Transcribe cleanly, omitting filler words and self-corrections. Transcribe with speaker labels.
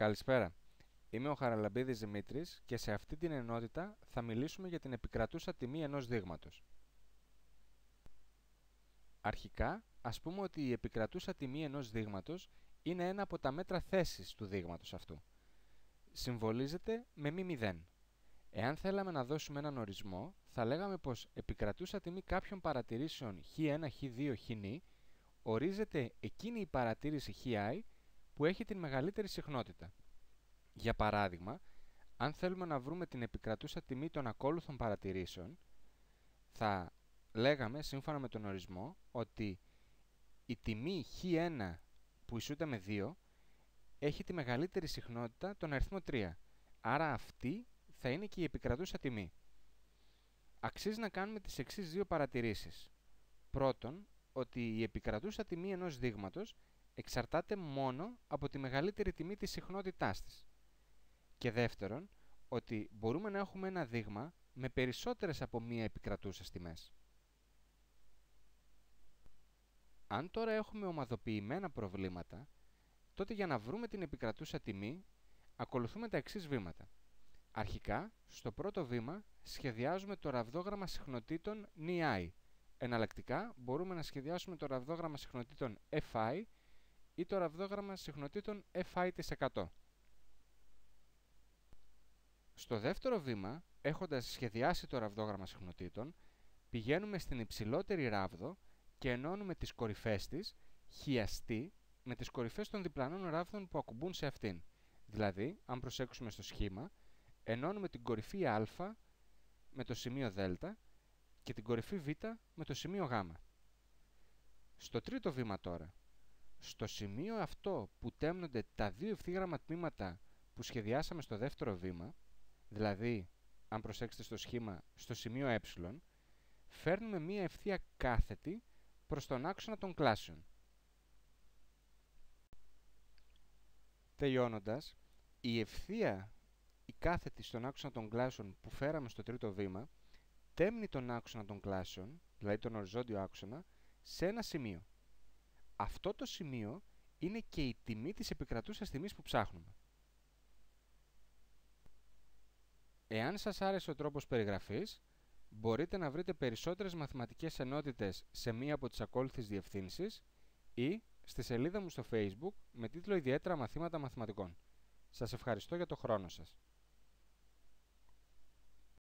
Speaker 1: Καλησπέρα. Είμαι ο Χαραλαμπίδης Δημήτρης και σε αυτή την ενότητα θα μιλήσουμε για την επικρατούσα τιμή ενός δείγματος. Αρχικά, ας πούμε ότι η επικρατούσα τιμή ενός δείγματος είναι ένα από τα μέτρα θέσης του δείγματος αυτού. Συμβολίζεται με μη 0. Εάν θέλαμε να δώσουμε έναν ορισμό, θα λέγαμε πως επικρατούσα τιμή κάποιων παρατηρήσεων χ1, χ2, χν ορίζεται εκείνη η παρατήρηση χi που έχει την μεγαλύτερη συχνότητα. Για παράδειγμα, αν θέλουμε να βρούμε την επικρατούσα τιμή των ακόλουθων παρατηρήσεων, θα λέγαμε σύμφωνα με τον ορισμό ότι η τιμή χ1 που ισούται με 2 έχει τη μεγαλύτερη συχνότητα τον αριθμό 3. Άρα αυτή θα είναι και η επικρατούσα τιμή. Αξίζει να κάνουμε τις εξής δύο παρατηρήσεις. Πρώτον, ότι η επικρατούσα τιμή ενός δείγματος εξαρτάται μόνο από τη μεγαλύτερη τιμή της συχνότητάς της. Και δεύτερον, ότι μπορούμε να έχουμε ένα δείγμα με περισσότερες από μία επικρατούσες τιμές. Αν τώρα έχουμε ομαδοποιημένα προβλήματα, τότε για να βρούμε την επικρατούσα τιμή, ακολουθούμε τα εξής βήματα. Αρχικά, στο πρώτο βήμα, σχεδιάζουμε το ραβδόγραμμα συχνοτήτων νι. Εναλλακτικά, μπορούμε να σχεδιάσουμε το ραβδόγραμμα συχνοτήτων fi ή το ραβδόγραμμα συχνοτήτων fi%. Στο δεύτερο βήμα, έχοντας σχεδιάσει το ραβδόγραμμα συχνοτήτων, πηγαίνουμε στην υψηλότερη ράβδο και ενώνουμε τις κορυφές της, χιαστή, με τις κορυφές των διπλανών ράβδων που ακουμπούν σε αυτήν. Δηλαδή, αν προσέξουμε στο σχήμα, ενώνουμε την κορυφή α με το σημείο δ και την κορυφή β με το σημείο γ. Στο τρίτο βήμα τώρα, στο σημείο αυτό που τέμνονται τα δύο ευθύγραμμα τμήματα που σχεδιάσαμε στο δεύτερο βήμα, δηλαδή, αν προσέξετε στο σχήμα, στο σημείο ε, φέρνουμε μία ευθεία κάθετη προς τον άξονα των κλάσεων. Τελειώνοντας, η ευθεία η κάθετη στον άξονα των κλάσεων που φέραμε στο τρίτο βήμα τέμνει τον άξονα των κλάσεων, δηλαδή τον οριζόντιο άξονα, σε ένα σημείο. Αυτό το σημείο είναι και η τιμή της επικρατούσας τιμής που ψάχνουμε. Εάν σας άρεσε ο τρόπος περιγραφής, μπορείτε να βρείτε περισσότερες μαθηματικές ενότητες σε μία από τις ακόλουθες διευθύνσεις ή στη σελίδα μου στο Facebook με τίτλο «Ιδιαίτερα μαθήματα μαθηματικών». Σας ευχαριστώ για το χρόνο σας.